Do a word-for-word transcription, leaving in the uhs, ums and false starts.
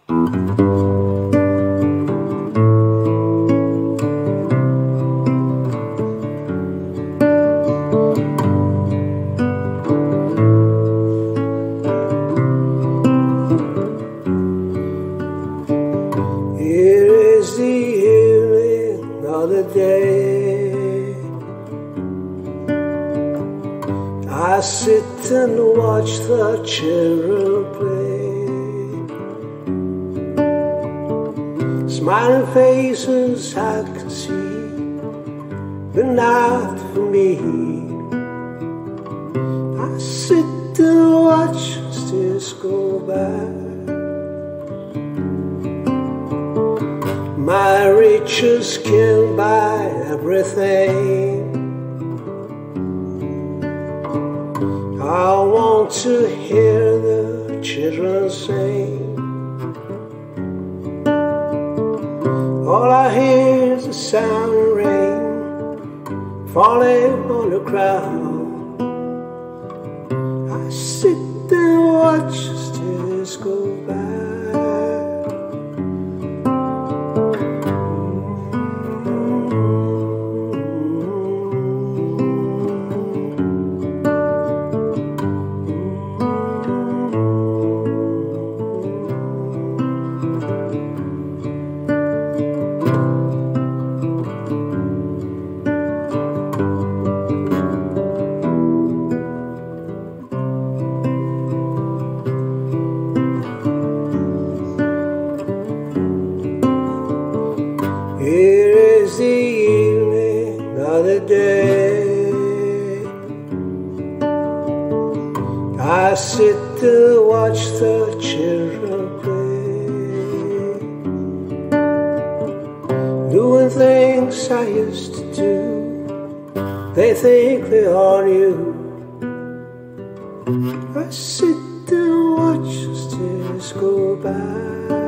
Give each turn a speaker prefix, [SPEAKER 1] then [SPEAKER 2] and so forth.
[SPEAKER 1] Here is the evening of the day. I sit and watch the children play. Smiling faces I can see, but not for me. I sit and watch tears go by. My riches can buy everything. I want to hear the children sing. All I hear is the sound of rain falling on the ground. I sit and watch as tears go by. Here is the evening of the day. I sit to watch the children play, doing things I used to do. They think they are new. I sit and watch as tears go by.